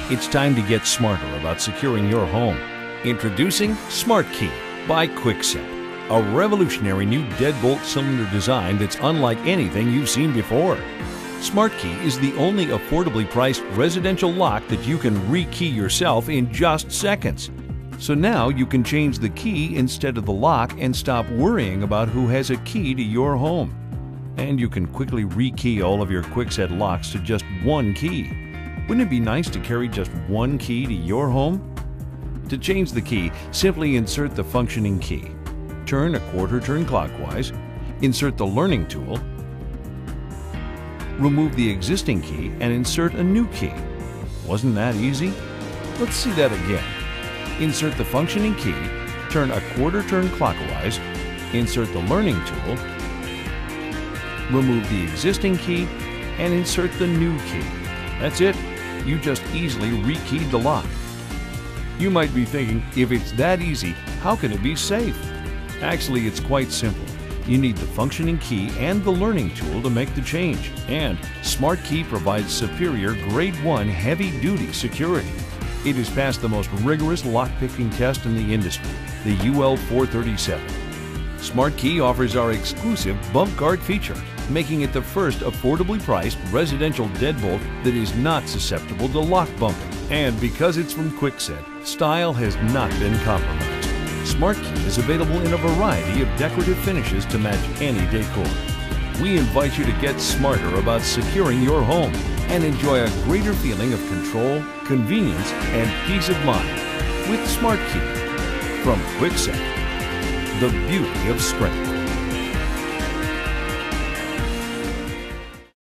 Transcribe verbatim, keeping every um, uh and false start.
It's time to get smarter about securing your home. Introducing SmartKey by Kwikset, a revolutionary new deadbolt cylinder design that's unlike anything you've seen before. SmartKey is the only affordably priced residential lock that you can rekey yourself in just seconds. So now you can change the key instead of the lock and stop worrying about who has a key to your home. And you can quickly rekey all of your Kwikset locks to just one key. Wouldn't it be nice to carry just one key to your home? To change the key, simply insert the functioning key. Turn a quarter turn clockwise, insert the learning tool, remove the existing key and insert a new key. Wasn't that easy? Let's see that again. Insert the functioning key, turn a quarter turn clockwise, insert the learning tool, remove the existing key, and insert the new key. That's it. You just easily rekeyed the lock. You might be thinking, if it's that easy, how can it be safe? Actually, it's quite simple. You need the functioning key and the learning tool to make the change. And SmartKey provides superior Grade one heavy-duty security. It has passed the most rigorous lock-picking test in the industry, the U L four thirty-seven. SmartKey offers our exclusive bump guard feature, making it the first affordably priced residential deadbolt that is not susceptible to lock bumping. And because it's from Kwikset, style has not been compromised. SmartKey is available in a variety of decorative finishes to match any decor. We invite you to get smarter about securing your home and enjoy a greater feeling of control, convenience, and peace of mind with SmartKey from Kwikset, the beauty of strength.